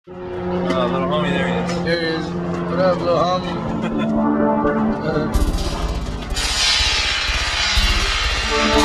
Little homie, there he is. There he is. What up, little homie?